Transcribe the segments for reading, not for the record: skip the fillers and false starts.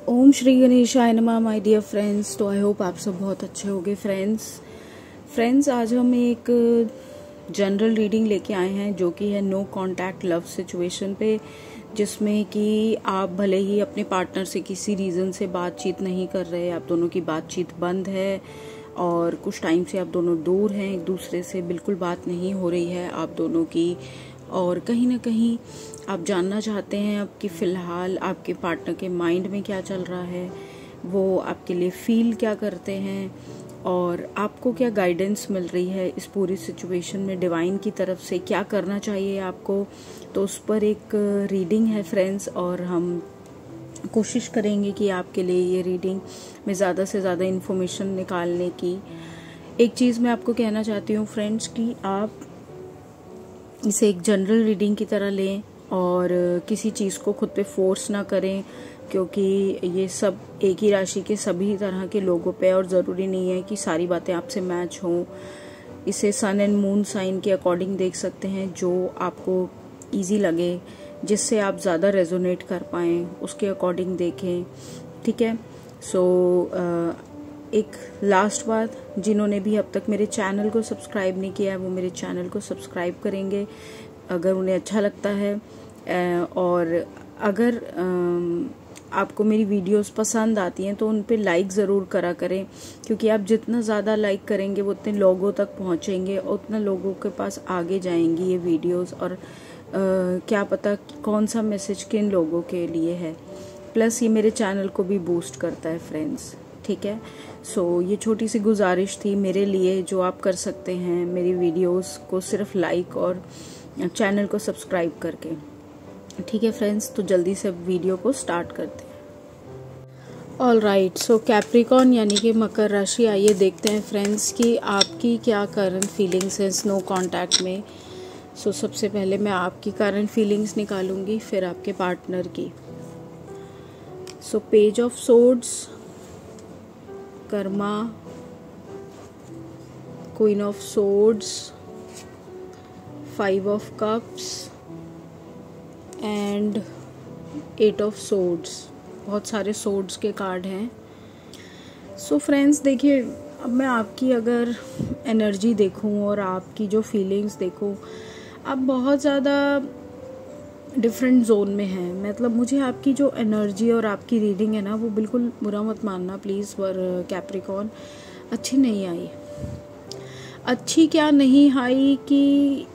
ओम श्री गणेशाय नमः my dear friends. तो आई होप आप सब बहुत अच्छे होंगे। फ्रेंड्स आज हम एक जनरल रीडिंग लेके आए हैं जो कि है नो कांटेक्ट लव सिचुएशन पे, जिसमें कि आप भले ही अपने पार्टनर से किसी रीज़न से बातचीत नहीं कर रहे, आप दोनों की बातचीत बंद है और कुछ टाइम से आप दोनों दूर हैं, एक दूसरे से बिल्कुल बात नहीं हो रही है आप दोनों की, और कहीं ना कहीं आप जानना चाहते हैं अब कि फ़िलहाल आपके पार्टनर के माइंड में क्या चल रहा है, वो आपके लिए फील क्या करते हैं और आपको क्या गाइडेंस मिल रही है इस पूरी सिचुएशन में डिवाइन की तरफ से, क्या करना चाहिए आपको। तो उस पर एक रीडिंग है फ्रेंड्स, और हम कोशिश करेंगे कि आपके लिए ये रीडिंग में ज़्यादा से ज़्यादा इन्फॉर्मेशन निकालने की। एक चीज़ मैं आपको कहना चाहती हूँ फ्रेंड्स कि आप इसे एक जनरल रीडिंग की तरह लें और किसी चीज़ को खुद पे फोर्स ना करें, क्योंकि ये सब एक ही राशि के सभी तरह के लोगों पे, और ज़रूरी नहीं है कि सारी बातें आपसे मैच हों। इसे सन एंड मून साइन के अकॉर्डिंग देख सकते हैं, जो आपको इजी लगे, जिससे आप ज़्यादा रेजोनेट कर पाएँ उसके अकॉर्डिंग देखें, ठीक है। एक लास्ट बात, जिन्होंने भी अब तक मेरे चैनल को सब्सक्राइब नहीं किया है वो मेरे चैनल को सब्सक्राइब करेंगे अगर उन्हें अच्छा लगता है, और अगर आपको मेरी वीडियोस पसंद आती हैं तो उन पे लाइक ज़रूर करा करें, क्योंकि आप जितना ज़्यादा लाइक करेंगे वो उतने लोगों तक पहुंचेंगे और उतना लोगों के पास आगे जाएंगी ये वीडियोस, और क्या पता कौन सा मैसेज किन लोगों के लिए है। प्लस ये मेरे चैनल को भी बूस्ट करता है फ्रेंड्स, ठीक है। ये छोटी सी गुजारिश थी मेरे लिए जो आप कर सकते हैं मेरी वीडियोस को सिर्फ लाइक और चैनल को सब्सक्राइब करके, ठीक है फ्रेंड्स। तो जल्दी से वीडियो को स्टार्ट करते हैं। ऑल राइट, कैप्रिकॉर्न यानी कि मकर राशि, आइए देखते हैं फ्रेंड्स कि आपकी क्या करंट फीलिंग्स है नो कॉन्टैक्ट में। सबसे पहले मैं आपकी करंट फीलिंग्स निकालूंगी, फिर आपके पार्टनर की। Page of swords, karma, queen of swords, 5 of cups and 8 of swords. बहुत सारे सोर्ड्स के कार्ड हैं। फ्रेंड्स देखिए, अब मैं आपकी अगर एनर्जी देखूं और आपकी जो फीलिंग्स देखूं, आप बहुत ज़्यादा डिफरेंट जोन में हैं। मतलब मुझे आपकी जो एनर्जी और आपकी रीडिंग है ना, वो बिल्कुल बुरा मत मानना प्लीज़, पर कैप्रिकॉर्न अच्छी नहीं आई। अच्छी क्या नहीं आई कि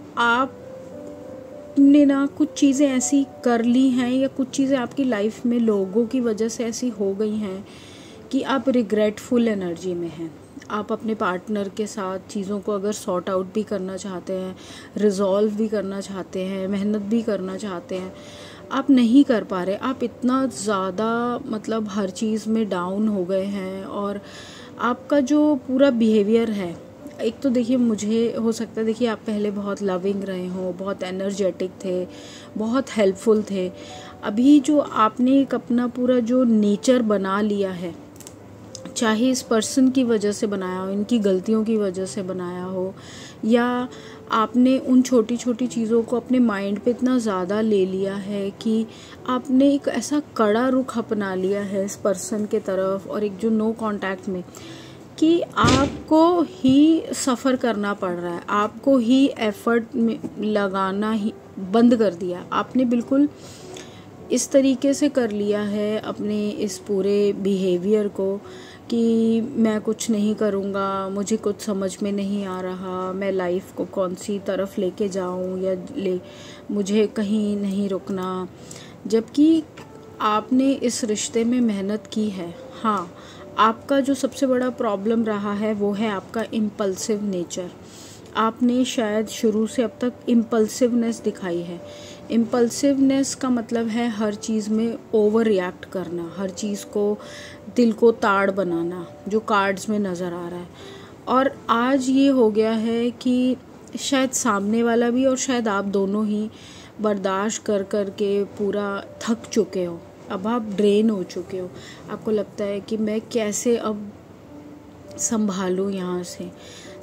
आपने ना कुछ चीज़ें ऐसी कर ली हैं, या कुछ चीज़ें आपकी लाइफ में लोगों की वजह से ऐसी हो गई हैं कि आप रिग्रेटफुल एनर्जी में हैं। आप अपने पार्टनर के साथ चीज़ों को अगर सॉर्ट आउट भी करना चाहते हैं, रिजॉल्व भी करना चाहते हैं, मेहनत भी करना चाहते हैं, आप नहीं कर पा रहे। आप इतना ज़्यादा मतलब हर चीज़ में डाउन हो गए हैं, और आपका जो पूरा बिहेवियर है, एक तो देखिए मुझे हो सकता है, देखिए आप पहले बहुत लविंग रहे हो, बहुत एनर्जेटिक थे, बहुत हेल्पफुल थे। अभी जो आपने एक अपना पूरा जो नेचर बना लिया है, चाहे इस पर्सन की वजह से बनाया हो, इनकी गलतियों की वजह से बनाया हो, या आपने उन छोटी छोटी चीज़ों को अपने माइंड पे इतना ज़्यादा ले लिया है कि आपने एक ऐसा कड़ा रुख अपना लिया है इस पर्सन के तरफ, और एक जो नो कांटेक्ट में, कि आपको ही सफ़र करना पड़ रहा है, आपको ही एफर्ट में लगाना ही बंद कर दिया आपने। बिल्कुल इस तरीके से कर लिया है अपने इस पूरे बिहेवियर को कि मैं कुछ नहीं करूँगा, मुझे कुछ समझ में नहीं आ रहा, मैं लाइफ को कौन सी तरफ लेके जाऊँ, या मुझे कहीं नहीं रुकना। जबकि आपने इस रिश्ते में मेहनत की है। हाँ, आपका जो सबसे बड़ा प्रॉब्लम रहा है वो है आपका इम्पल्सिव नेचर। आपने शायद शुरू से अब तक इम्पल्सिवनेस दिखाई है। इम्पल्सिवनेस का मतलब है हर चीज़ में ओवर रिएक्ट करना, हर चीज़ को दिल को ताड़ बनाना, जो कार्ड्स में नज़र आ रहा है। और आज ये हो गया है कि शायद सामने वाला भी और शायद आप दोनों ही बर्दाश्त कर कर के पूरा थक चुके हो। अब आप ड्रेन हो चुके हो। आपको लगता है कि मैं कैसे अब संभालूं यहाँ से।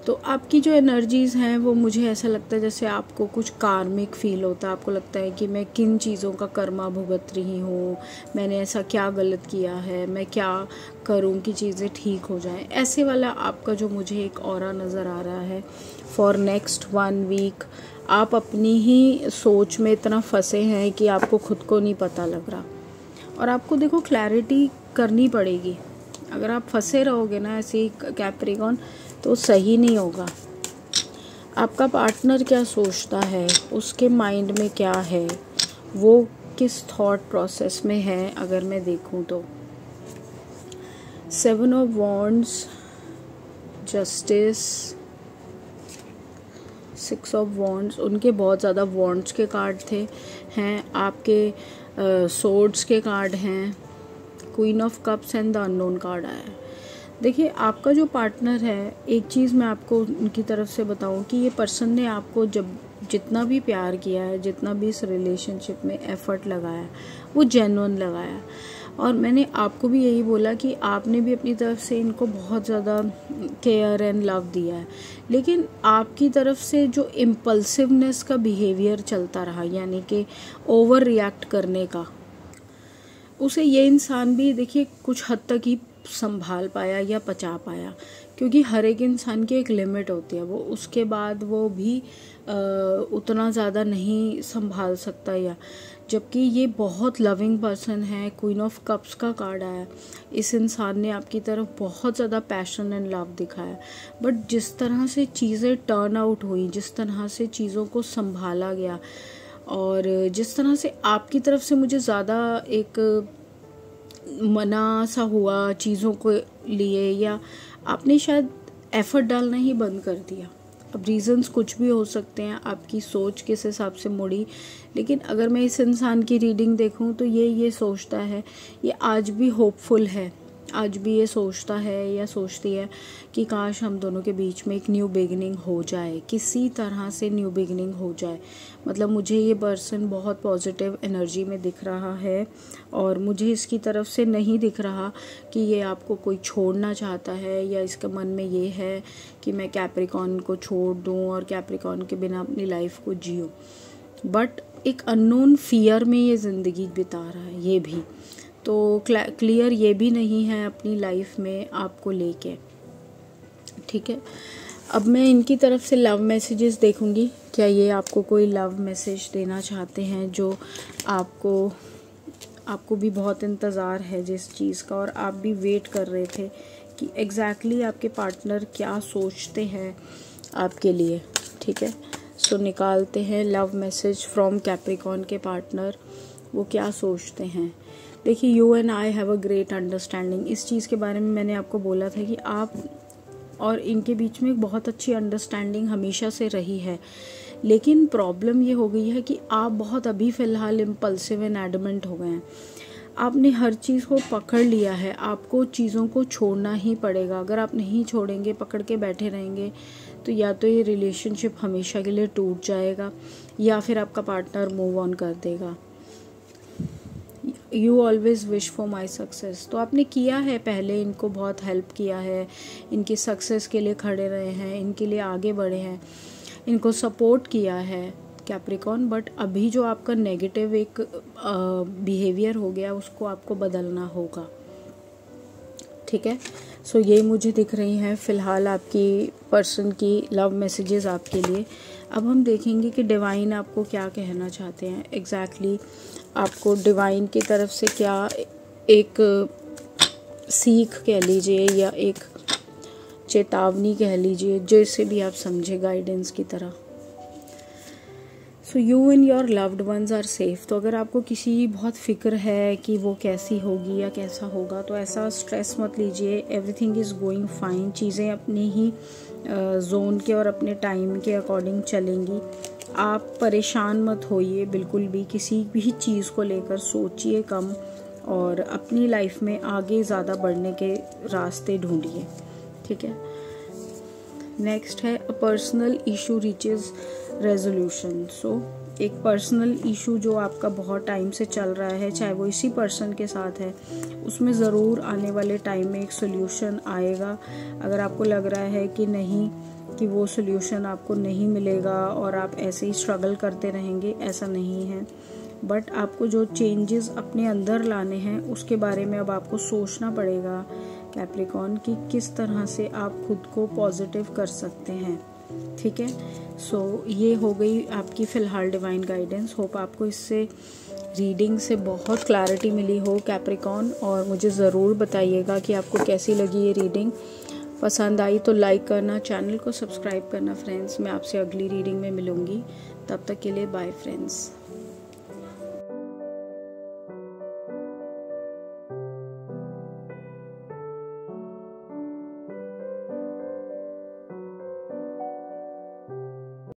तो आपकी जो एनर्जीज़ हैं वो मुझे ऐसा लगता है जैसे आपको कुछ कार्मिक फील होता है, आपको लगता है कि मैं किन चीज़ों का कर्मा भुगत रही हूँ, मैंने ऐसा क्या गलत किया है, मैं क्या करूँ कि चीज़ें ठीक हो जाएं। ऐसे वाला आपका जो मुझे एक ऑरा नज़र आ रहा है फॉर नेक्स्ट 1 वीक। आप अपनी ही सोच में इतना फंसे हैं कि आपको खुद को नहीं पता लग रहा, और आपको देखो क्लैरिटी करनी पड़ेगी। अगर आप फंसे रहोगे ना ऐसे ही कैप्रिकॉर्न, तो सही नहीं होगा। आपका पार्टनर क्या सोचता है, उसके माइंड में क्या है, वो किस थॉट प्रोसेस में है, अगर मैं देखूं तो 7 of wands, justice, 6 of wands, उनके बहुत ज़्यादा वॉन्ड्स के कार्ड हैं, आपके सोर्ड्स के कार्ड हैं, queen of cups and the unknown card आया है। देखिए आपका जो पार्टनर है, एक चीज़ मैं आपको उनकी तरफ से बताऊं कि ये पर्सन ने आपको जितना भी प्यार किया है, जितना भी इस रिलेशनशिप में एफर्ट लगाया, वो जेन्युइन लगाया। और मैंने आपको भी यही बोला कि आपने भी अपनी तरफ से इनको बहुत ज़्यादा केयर एंड लव दिया है, लेकिन आपकी तरफ से जो इम्पल्सिवनेस का बिहेवियर चलता रहा, यानी कि ओवर रिएक्ट करने का, उसे ये इंसान भी देखिए कुछ हद तक ही संभाल पाया या पचा पाया, क्योंकि हर एक इंसान की एक लिमिट होती है, वो उसके बाद वो भी उतना ज़्यादा नहीं संभाल सकता। या जबकि ये बहुत लविंग पर्सन है, क्वीन ऑफ कप्स का कार्ड आया, इस इंसान ने आपकी तरफ बहुत ज़्यादा पैशन एंड लव दिखाया, बट जिस तरह से चीज़ें टर्न आउट हुई, जिस तरह से चीज़ों को संभाला गया, और जिस तरह से आपकी तरफ से मुझे ज़्यादा एक मना सा हुआ चीज़ों को लिए, या आपने शायद एफर्ट डालना ही बंद कर दिया। अब रीज़न्स कुछ भी हो सकते हैं, आपकी सोच किस हिसाब से मुड़ी, लेकिन अगर मैं इस इंसान की रीडिंग देखूं तो ये सोचता है, ये आज भी होपफुल है, आज भी ये सोचता है या सोचती है कि काश हम दोनों के बीच में एक न्यू बिगिनिंग हो जाए, किसी तरह से न्यू बिगिनिंग हो जाए। मतलब मुझे ये पर्सन बहुत पॉजिटिव एनर्जी में दिख रहा है, और मुझे इसकी तरफ से नहीं दिख रहा कि ये आपको कोई छोड़ना चाहता है, या इसके मन में ये है कि मैं कैप्रिकॉर्न को छोड़ दूं और कैप्रिकॉर्न के बिना अपनी लाइफ को जियूं। बट एक अननोन फियर में ये ज़िंदगी बिता रहा है, ये भी तो क्लियर ये भी नहीं है अपनी लाइफ में आपको लेके। ठीक है, अब मैं इनकी तरफ से लव मैसेजेस देखूंगी, क्या ये आपको कोई लव मैसेज देना चाहते हैं, जो आपको भी बहुत इंतज़ार है जिस चीज़ का, और आप भी वेट कर रहे थे कि एग्जैक्टली आपके पार्टनर क्या सोचते हैं आपके लिए। ठीक है, सो निकालते हैं लव मैसेज फ्रॉम कैप्रिकॉर्न के पार्टनर, वो क्या सोचते हैं। देखिए, you and I have a great understanding, इस चीज़ के बारे में मैंने आपको बोला था कि आप और इनके बीच में एक बहुत अच्छी अंडरस्टैंडिंग हमेशा से रही है, लेकिन प्रॉब्लम ये हो गई है कि आप बहुत अभी फ़िलहाल इम्पल्सिव एंड एडमेंट हो गए हैं। आपने हर चीज़ को पकड़ लिया है, आपको चीज़ों को छोड़ना ही पड़ेगा। अगर आप नहीं छोड़ेंगे, पकड़ के बैठे रहेंगे, तो या तो ये रिलेशनशिप हमेशा के लिए टूट जाएगा, या फिर आपका पार्टनर मूव ऑन कर देगा। You always wish for my success, तो आपने किया है, पहले इनको बहुत हेल्प किया है, इनकी सक्सेस के लिए खड़े रहे हैं, इनके लिए आगे बढ़े हैं, इनको सपोर्ट किया है कैप्रिकॉर्न। बट अभी जो आपका नेगेटिव एक बिहेवियर हो गया, उसको आपको बदलना होगा। ठीक है, सो ये मुझे दिख रही हैं फ़िलहाल आपकी पर्सन की लव मैसेजेस आपके लिए। अब हम देखेंगे कि डिवाइन आपको क्या कहना चाहते हैं एग्जैक्टली। आपको डिवाइन की तरफ से क्या एक सीख कह लीजिए, या एक चेतावनी कह लीजिए, जैसे भी आप समझे, गाइडेंस की तरह। So you and your loved ones are safe. तो अगर आपको किसी बहुत फिक्र है कि वो कैसी होगी या कैसा होगा, तो ऐसा स्ट्रेस मत लीजिए, एवरीथिंग इज़ गोइंग फाइन। चीज़ें अपने ही जोन के और अपने टाइम के अकॉर्डिंग चलेंगी। आप परेशान मत होइए बिल्कुल भी, किसी भी चीज़ को लेकर सोचिए कम, और अपनी लाइफ में आगे ज़्यादा बढ़ने के रास्ते ढूंढिए। ठीक है, नेक्स्ट है a personal issue reaches resolution. So एक पर्सनल इशू जो आपका बहुत टाइम से चल रहा है, चाहे वो इसी पर्सन के साथ है, उसमें ज़रूर आने वाले टाइम में एक सोल्यूशन आएगा। अगर आपको लग रहा है कि नहीं कि वो सोल्यूशन आपको नहीं मिलेगा और आप ऐसे ही स्ट्रगल करते रहेंगे, ऐसा नहीं है। बट आपको जो चेंजेस अपने अंदर लाने हैं उसके बारे में अब आपको सोचना पड़ेगा कैप्रिकॉर्न कि किस तरह से आप खुद को पॉजिटिव कर सकते हैं। ठीक है, सो ये हो गई आपकी फ़िलहाल डिवाइन गाइडेंस। होप आपको इससे रीडिंग से बहुत क्लैरिटी मिली हो कैप्रिकॉर्न, और मुझे ज़रूर बताइएगा कि आपको कैसी लगी ये रीडिंग। पसंद आई तो लाइक करना, चैनल को सब्सक्राइब करना फ्रेंड्स। मैं आपसे अगली रीडिंग में मिलूँगी, तब तक के लिए बाय फ्रेंड्स।